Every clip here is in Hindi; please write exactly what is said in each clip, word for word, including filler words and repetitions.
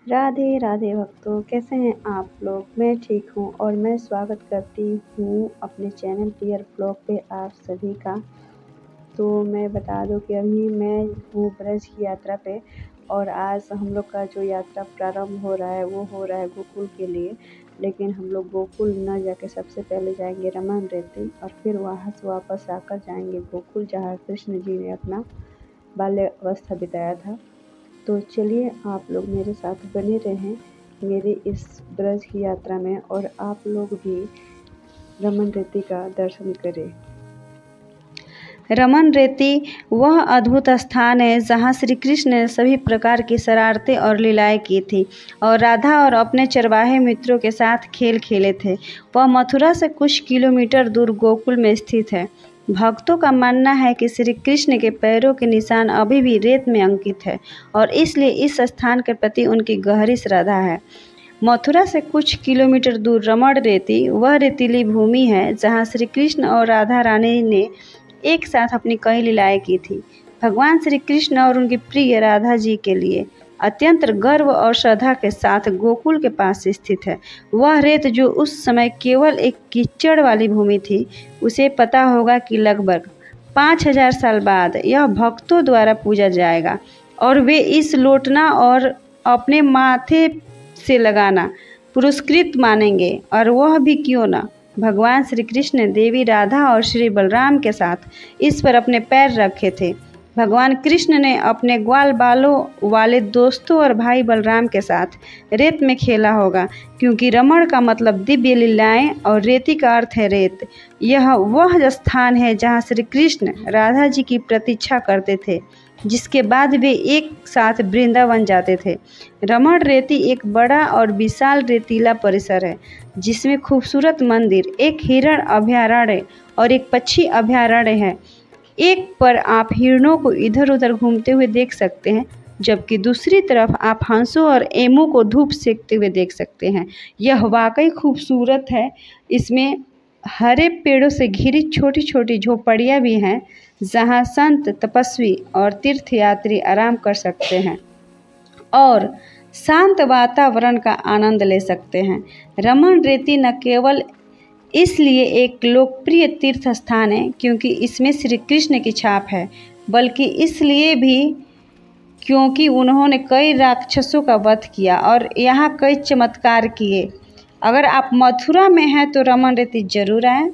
राधे राधे भक्तों, कैसे हैं आप लोग। मैं ठीक हूँ और मैं स्वागत करती हूँ अपने चैनल पियर ब्लॉग पे आप सभी का। तो मैं बता दूँ कि अभी मैं हूँ ब्रज की यात्रा पे और आज हम लोग का जो यात्रा प्रारंभ हो रहा है वो हो रहा है गोकुल के लिए। लेकिन हम लोग गोकुल न जाके सबसे पहले जाएंगे रमन रेती और फिर वहाँ से वापस आकर जाएंगे गोकुल, जहाँ कृष्ण जी ने अपना बाल्य अवस्था बिताया था। तो चलिए आप लोग मेरे साथ बने रहें मेरी इस ब्रज की यात्रा में और आप लोग भी रमन रेती का दर्शन करें। रमन रेती वह अद्भुत स्थान है जहाँ श्री कृष्ण ने सभी प्रकार की शरारतें और लीलाएं की थी और राधा और अपने चरवाहे मित्रों के साथ खेल खेले थे। वह मथुरा से कुछ किलोमीटर दूर गोकुल में स्थित है। भक्तों का मानना है कि श्री कृष्ण के पैरों के निशान अभी भी रेत में अंकित है और इसलिए इस स्थान के प्रति उनकी गहरी श्रद्धा है। मथुरा से कुछ किलोमीटर दूर रमण रेती वह रेतीली भूमि है जहाँ श्री कृष्ण और राधा रानी ने एक साथ अपनी कई लीलाएं की थी। भगवान श्री कृष्ण और उनकी प्रिय राधा जी के लिए अत्यंत गर्व और श्रद्धा के साथ गोकुल के पास स्थित है। वह रेत जो उस समय केवल एक कीचड़ वाली भूमि थी, उसे पता होगा कि लगभग पाँच हजार साल बाद यह भक्तों द्वारा पूजा जाएगा और वे इस लौटना और अपने माथे से लगाना पुरस्कृत मानेंगे। और वह भी क्यों ना, भगवान श्री कृष्ण ने देवी राधा और श्री बलराम के साथ इस पर अपने पैर रखे थे। भगवान कृष्ण ने अपने ग्वाल बालों वाले दोस्तों और भाई बलराम के साथ रेत में खेला होगा, क्योंकि रमण का मतलब दिव्य लीलाएं और रेती का अर्थ है रेत। यह वह स्थान है जहां श्री कृष्ण राधा जी की प्रतीक्षा करते थे, जिसके बाद वे एक साथ वृंदावन जाते थे। रमण रेती एक बड़ा और विशाल रेतीला परिसर है जिसमें खूबसूरत मंदिर, एक हिरण अभयारण्य और एक पक्षी अभयारण्य है। एक पर आप हिरणों को इधर उधर घूमते हुए देख सकते हैं, जबकि दूसरी तरफ आप हंसों और एमों को धूप सेकते हुए देख सकते हैं। यह वाकई खूबसूरत है। इसमें हरे पेड़ों से घिरी छोटी छोटी झोपड़ियाँ भी हैं जहाँ संत, तपस्वी और तीर्थयात्री आराम कर सकते हैं और शांत वातावरण का आनंद ले सकते हैं। रमन रेती न केवल इसलिए एक लोकप्रिय तीर्थ स्थान है क्योंकि इसमें श्री कृष्ण की छाप है, बल्कि इसलिए भी क्योंकि उन्होंने कई राक्षसों का वध किया और यहाँ कई चमत्कार किए। अगर आप मथुरा में हैं तो रमन रेती जरूर आएं।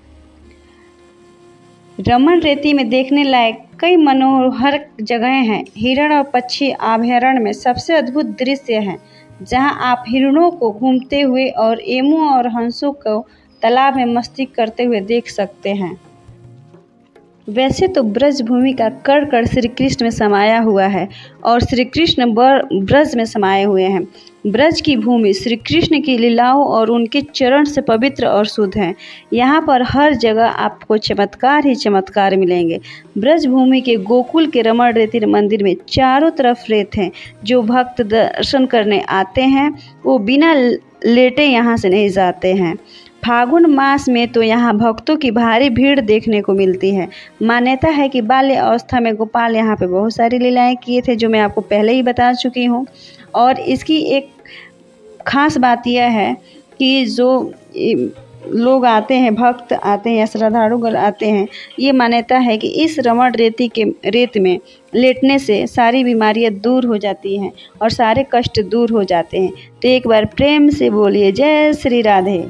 रमन रेती में देखने लायक कई मनोहर जगहें हैं। हिरण और पक्षी अभयारण्य में सबसे अद्भुत दृश्य है जहां आप हिरणों को घूमते हुए और एमू और हंसों को तालाब में मस्ती करते हुए देख सकते हैं। वैसे तो ब्रज भूमि का कण कण श्री कृष्ण में समाया हुआ है और श्री कृष्ण ब्रज में समाये हुए हैं। ब्रज की भूमि श्री कृष्ण की लीलाओं और उनके चरण से पवित्र और शुद्ध है। यहाँ पर हर जगह आपको चमत्कार ही चमत्कार मिलेंगे। ब्रज भूमि के गोकुल के रमण रेती मंदिर में चारों तरफ रेत हैं। जो भक्त दर्शन करने आते हैं वो बिना लेटे यहाँ से नहीं जाते हैं। फागुन मास में तो यहाँ भक्तों की भारी भीड़ देखने को मिलती है। मान्यता है कि बाल्य अवस्था में गोपाल यहाँ पे बहुत सारी लीलाएं किए थे, जो मैं आपको पहले ही बता चुकी हूँ। और इसकी एक खास बात यह है कि जो लोग आते हैं, भक्त आते हैं या श्रद्धालुगण आते हैं, ये मान्यता है कि इस रमण रेती के रेत में लेटने से सारी बीमारियां दूर हो जाती हैं और सारे कष्ट दूर हो जाते हैं। तो एक बार प्रेम से बोलिए जय श्री राधे।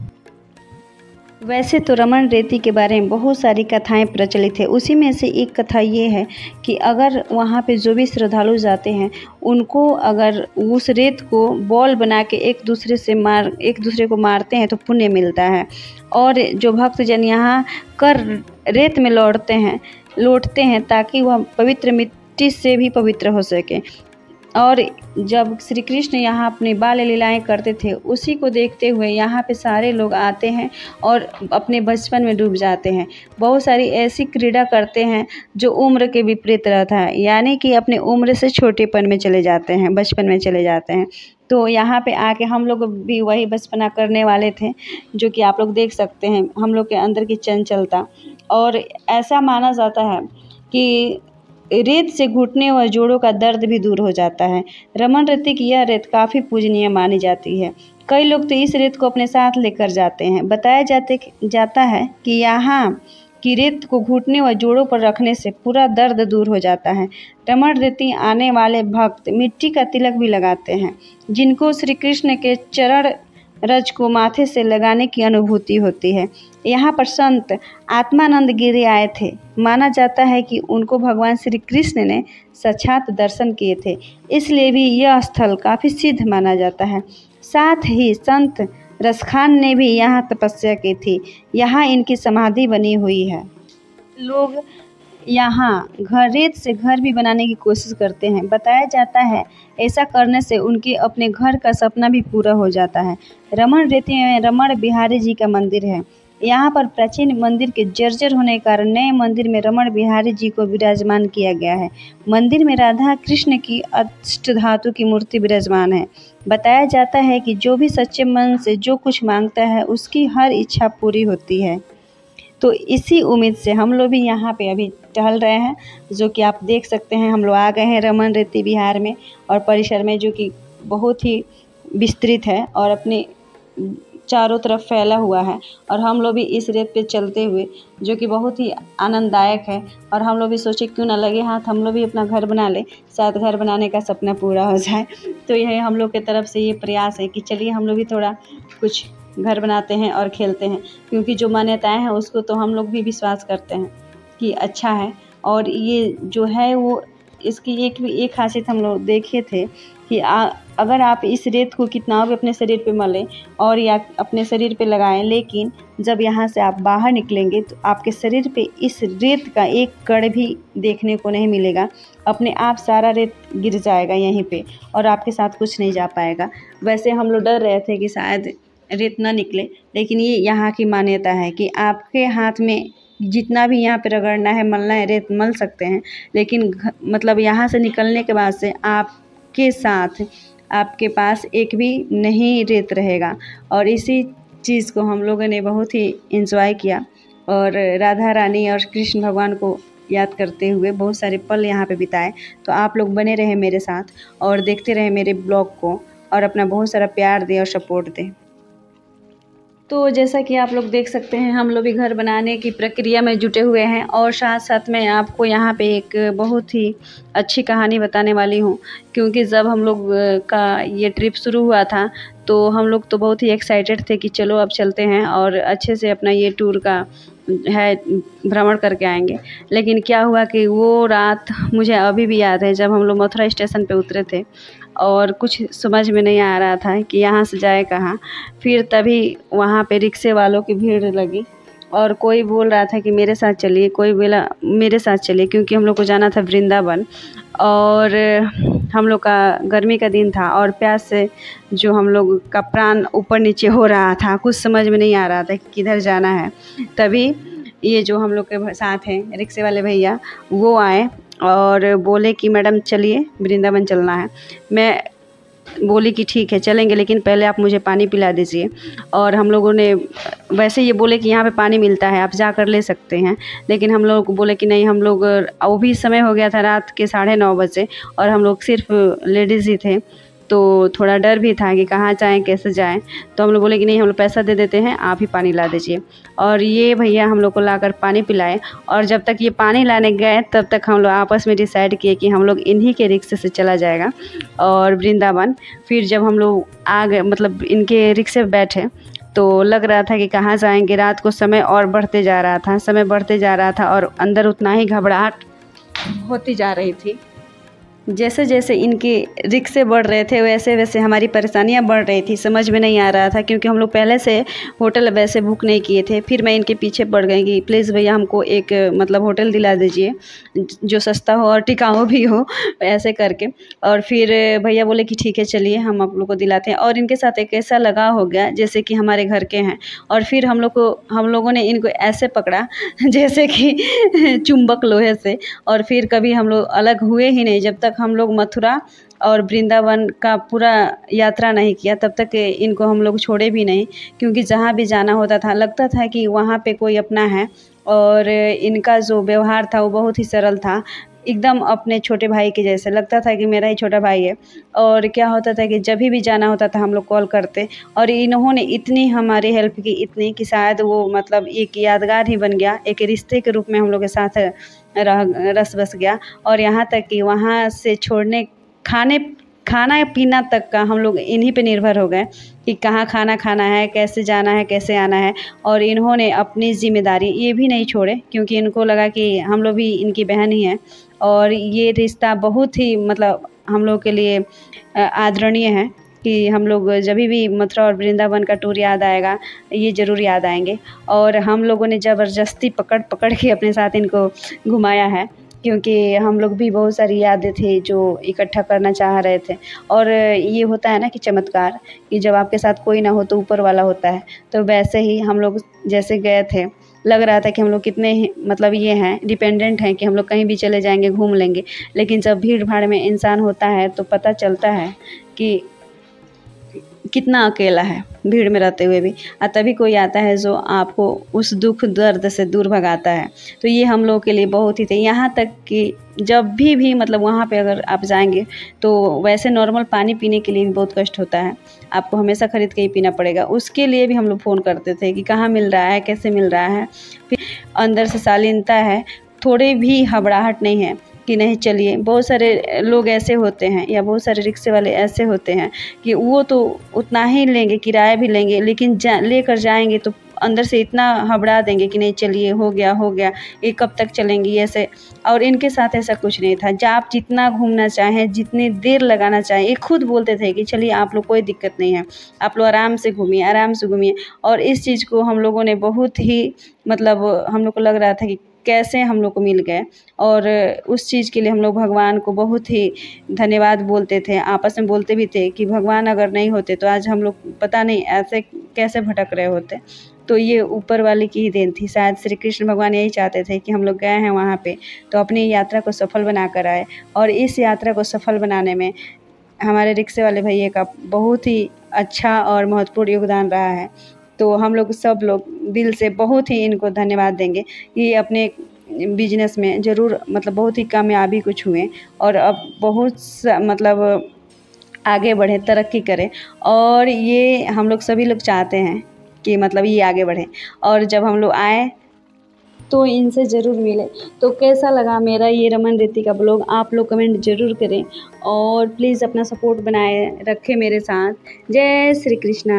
वैसे तो रमन रेती के बारे में बहुत सारी कथाएं प्रचलित है। उसी में से एक कथा ये है कि अगर वहाँ पे जो भी श्रद्धालु जाते हैं उनको अगर उस रेत को बॉल बना के एक दूसरे से मार एक दूसरे को मारते हैं तो पुण्य मिलता है। और जो भक्तजन यहाँ कर रेत में लौटते हैं लौटते हैं ताकि वह पवित्र मिट्टी से भी पवित्र हो सके। और जब श्री कृष्ण यहाँ अपनी बाल लीलाएं करते थे, उसी को देखते हुए यहाँ पे सारे लोग आते हैं और अपने बचपन में डूब जाते हैं। बहुत सारी ऐसी क्रीड़ा करते हैं जो उम्र के विपरीत रहता है, यानी कि अपने उम्र से छोटेपन में चले जाते हैं, बचपन में चले जाते हैं। तो यहाँ पे आके हम लोग भी वही बचपना करने वाले थे, जो कि आप लोग देख सकते हैं हम लोग के अंदर की चंचलता। और ऐसा माना जाता है कि रेत से घुटने व जोड़ों का दर्द भी दूर हो जाता है। रमन रेती की यह रेत काफ़ी पूजनीय मानी जाती है। कई लोग तो इस रेत को अपने साथ लेकर जाते हैं। बताया जाते जाता है कि यहाँ की रेत को घुटने व जोड़ों पर रखने से पूरा दर्द दूर हो जाता है। रमन रेती आने वाले भक्त मिट्टी का तिलक भी लगाते हैं, जिनको श्री कृष्ण के चरण रज को माथे से लगाने की अनुभूति होती है। यहाँ पर संत आत्मानंद गिरी आए थे। माना जाता है कि उनको भगवान श्री कृष्ण ने साक्षात दर्शन किए थे, इसलिए भी यह स्थल काफ़ी सिद्ध माना जाता है। साथ ही संत रसखान ने भी यहाँ तपस्या की थी। यहाँ इनकी समाधि बनी हुई है। लोग यहाँ घर रेत से घर भी बनाने की कोशिश करते हैं। बताया जाता है ऐसा करने से उनके अपने घर का सपना भी पूरा हो जाता है। रमन रेती में रमण बिहारी जी का मंदिर है। यहाँ पर प्राचीन मंदिर के जर्जर होने के कारण नए मंदिर में रमण बिहारी जी को विराजमान किया गया है। मंदिर में राधा कृष्ण की अष्टधातु की मूर्ति विराजमान है। बताया जाता है कि जो भी सच्चे मन से जो कुछ मांगता है उसकी हर इच्छा पूरी होती है। तो इसी उम्मीद से हम लोग भी यहाँ पे अभी टहल रहे हैं, जो कि आप देख सकते हैं। हम लोग आ गए हैं रमन रेती विहार में और परिसर में, जो कि बहुत ही विस्तृत है और अपने चारों तरफ फैला हुआ है। और हम लोग भी इस रेत पे चलते हुए, जो कि बहुत ही आनंददायक है, और हम लोग भी सोचे क्यों ना लगे हाथ, हम लोग भी अपना घर बना ले, शायद घर बनाने का सपना पूरा हो जाए। तो यह हम लोग की तरफ से ये प्रयास है कि चलिए हम लोग भी थोड़ा कुछ घर बनाते हैं और खेलते हैं, क्योंकि जो मान्यताएं हैं उसको तो हम लोग भी विश्वास करते हैं कि अच्छा है। और ये जो है वो इसकी एक भी एक खासियत हम लोग देखे थे कि आ, अगर आप इस रेत को कितना भी अपने शरीर पे मलें और या अपने शरीर पे लगाएं, लेकिन जब यहाँ से आप बाहर निकलेंगे तो आपके शरीर पे इस रेत का एक कण भी देखने को नहीं मिलेगा। अपने आप सारा रेत गिर जाएगा यहीं पे और आपके साथ कुछ नहीं जा पाएगा। वैसे हम लोग डर रहे थे कि शायद रेत ना निकले, लेकिन ये यहाँ की मान्यता है कि आपके हाथ में जितना भी यहाँ पे रगड़ना है, मलना है, रेत मल सकते हैं, लेकिन मतलब यहाँ से निकलने के बाद से आपके साथ आपके पास एक भी नहीं रेत रहेगा। और इसी चीज़ को हम लोगों ने बहुत ही एंजॉय किया और राधा रानी और कृष्ण भगवान को याद करते हुए बहुत सारे पल यहाँ पे बिताए। तो आप लोग बने रहे मेरे साथ और देखते रहे मेरे ब्लॉग को और अपना बहुत सारा प्यार दें और सपोर्ट दें। तो जैसा कि आप लोग देख सकते हैं, हम लोग भी घर बनाने की प्रक्रिया में जुटे हुए हैं और साथ साथ मैं आपको यहाँ पे एक बहुत ही अच्छी कहानी बताने वाली हूँ। क्योंकि जब हम लोग का ये ट्रिप शुरू हुआ था तो हम लोग तो बहुत ही एक्साइटेड थे कि चलो अब चलते हैं और अच्छे से अपना ये टूर का है भ्रमण करके आएंगे। लेकिन क्या हुआ कि वो रात मुझे अभी भी याद है, जब हम लोग मथुरा स्टेशन पे उतरे थे और कुछ समझ में नहीं आ रहा था कि यहाँ से जाए कहाँ। फिर तभी वहाँ पे रिक्शे वालों की भीड़ लगी और कोई बोल रहा था कि मेरे साथ चलिए, कोई बोला मेरे साथ चलिए, क्योंकि हम लोग को जाना था वृंदावन और हम लोग का गर्मी का दिन था और प्यास से जो हम लोग का प्राण ऊपर नीचे हो रहा था, कुछ समझ में नहीं आ रहा था कि किधर जाना है। तभी ये जो हम लोग के साथ हैं रिक्शे वाले भैया, वो आए और बोले कि मैडम चलिए वृंदावन चलना है। मैं बोली कि ठीक है चलेंगे, लेकिन पहले आप मुझे पानी पिला दीजिए। और हम लोगों ने वैसे ये बोले कि यहाँ पे पानी मिलता है, आप जा कर ले सकते हैं, लेकिन हम लोग बोले कि नहीं, हम लोग, वो भी समय हो गया था रात के साढ़े नौ बजे और हम लोग सिर्फ लेडीज़ ही थे, तो थोड़ा डर भी था कि कहाँ जाएं, कैसे जाएं। तो हम लोग बोले कि नहीं, हम लोग पैसा दे देते हैं, आप ही पानी ला दीजिए। और ये भैया हम लोग को लाकर पानी पिलाए और जब तक ये पानी लाने गए तब तक हम लोग आपस में डिसाइड किए कि हम लोग इन्हीं के रिक्शे से चला जाएगा और वृंदावन। फिर जब हम लोग आ गए, मतलब इनके रिक्शे पर बैठे, तो लग रहा था कि कहाँ जाएंगे। रात को समय और बढ़ते जा रहा था समय बढ़ते जा रहा था और अंदर उतना ही घबराहट होती जा रही थी। जैसे जैसे इनके रिक्शे बढ़ रहे थे वैसे वैसे हमारी परेशानियां बढ़ रही थी। समझ में नहीं आ रहा था क्योंकि हम लोग पहले से होटल वैसे बुक नहीं किए थे। फिर मैं इनके पीछे पड़ गई कि प्लीज़ भैया हमको एक मतलब होटल दिला दीजिए जो सस्ता हो और टिकाऊ भी हो, ऐसे करके। और फिर भैया बोले कि ठीक है चलिए हम आप लोग को दिलाते हैं। और इनके साथ एक ऐसा लगाव हो गया जैसे कि हमारे घर के हैं। और फिर हम लोग को हम लोगों ने इनको ऐसे पकड़ा जैसे कि चुंबक लोहे से। और फिर कभी हम लोग अलग हुए ही नहीं जब तक हम लोग मथुरा और वृंदावन का पूरा यात्रा नहीं किया, तब तक इनको हम लोग छोड़े भी नहीं। क्योंकि जहाँ भी जाना होता था लगता था कि वहाँ पे कोई अपना है। और इनका जो व्यवहार था वो बहुत ही सरल था। एकदम अपने छोटे भाई के जैसे लगता था कि मेरा ही छोटा भाई है। और क्या होता था कि जब भी जाना होता था हम लोग कॉल करते, और इन्होंने इतनी हमारी हेल्प की, इतनी कि शायद वो मतलब एक यादगार ही बन गया, एक रिश्ते के रूप में हम लोग के साथ रह रस बस गया। और यहाँ तक कि वहाँ से छोड़ने खाने खाना पीना तक का हम लोग इन्हीं पे निर्भर हो गए कि कहाँ खाना खाना है, कैसे जाना है, कैसे आना है। और इन्होंने अपनी ज़िम्मेदारी ये भी नहीं छोड़े, क्योंकि इनको लगा कि हम लोग भी इनकी बहन ही हैं। और ये रिश्ता बहुत ही मतलब हम लोग के लिए आदरणीय है कि हम लोग जब भी मथुरा और वृंदावन का टूर याद आएगा, ये ज़रूर याद आएंगे। और हम लोगों ने ज़बरदस्ती पकड़ पकड़ के अपने साथ इनको घुमाया है, क्योंकि हम लोग भी बहुत सारी यादें थी जो इकट्ठा करना चाह रहे थे। और ये होता है ना कि चमत्कार, कि जब आपके साथ कोई ना हो तो ऊपर वाला होता है। तो वैसे ही हम लोग जैसे गए थे, लग रहा था कि हम लोग कितने मतलब ये हैं, डिपेंडेंट हैं कि हम लोग कहीं भी चले जाएंगे, घूम लेंगे। लेकिन जब भीड़ भाड़ में इंसान होता है तो पता चलता है कि कितना अकेला है भीड़ में रहते हुए भी। और तभी कोई आता है जो आपको उस दुख दर्द से दूर भगाता है। तो ये हम लोग के लिए बहुत ही थे। यहाँ तक कि जब भी भी मतलब वहाँ पे अगर आप जाएंगे तो वैसे नॉर्मल पानी पीने के लिए भी बहुत कष्ट होता है, आपको हमेशा ख़रीद के ही पीना पड़ेगा। उसके लिए भी हम लोग फ़ोन करते थे कि कहाँ मिल रहा है, कैसे मिल रहा है। फिर अंदर से शालीनता है, थोड़ी भी घबराहट नहीं है कि नहीं चलिए। बहुत सारे लोग ऐसे होते हैं या बहुत सारे रिक्शे वाले ऐसे होते हैं कि वो तो उतना ही लेंगे, किराया भी लेंगे, लेकिन जा लेकर जाएंगे तो अंदर से इतना घबरा देंगे कि नहीं चलिए, हो गया हो गया, ये कब तक चलेंगी ऐसे। और इनके साथ ऐसा कुछ नहीं था। जब आप जितना घूमना चाहें, जितनी देर लगाना चाहें, ये खुद बोलते थे कि चलिए आप लोग, कोई दिक्कत नहीं है, आप लोग आराम से घूमिए, आराम से घूमिए। और इस चीज़ को हम लोगों ने बहुत ही मतलब हम लोग को लग रहा था कि कैसे हम लोग को मिल गए। और उस चीज़ के लिए हम लोग भगवान को बहुत ही धन्यवाद बोलते थे, आपस में बोलते भी थे कि भगवान अगर नहीं होते तो आज हम लोग पता नहीं ऐसे कैसे भटक रहे होते। तो ये ऊपर वाले की ही देन थी। शायद श्री कृष्ण भगवान यही चाहते थे कि हम लोग गए हैं वहाँ पे तो अपनी यात्रा को सफल बना कर आए। और इस यात्रा को सफल बनाने में हमारे रिक्शे वाले भैया का बहुत ही अच्छा और महत्वपूर्ण योगदान रहा है। तो हम लोग सब लोग दिल से बहुत ही इनको धन्यवाद देंगे कि अपने बिजनेस में ज़रूर मतलब बहुत ही कामयाबी कुछ हुए और अब बहुत मतलब आगे बढ़े, तरक्की करें। और ये हम लोग सभी लोग चाहते हैं कि मतलब ये आगे बढ़े। और जब हम लोग आए तो इनसे ज़रूर मिले। तो कैसा लगा मेरा ये रमन रेती का ब्लॉग, आप लोग कमेंट ज़रूर करें और प्लीज़ अपना सपोर्ट बनाए रखें मेरे साथ। जय श्री कृष्णा,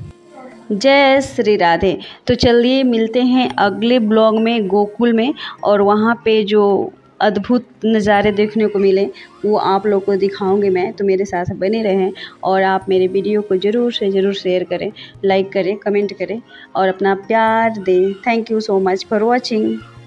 जय श्री राधे। तो चलिए मिलते हैं अगले ब्लॉग में गोकुल में, और वहाँ पे जो अद्भुत नज़ारे देखने को मिले वो आप लोग को दिखाऊंगी मैं। तो मेरे साथ बने रहें और आप मेरे वीडियो को ज़रूर से ज़रूर शेयर करें, लाइक करें, कमेंट करें और अपना प्यार दें। Thank you so much for watching.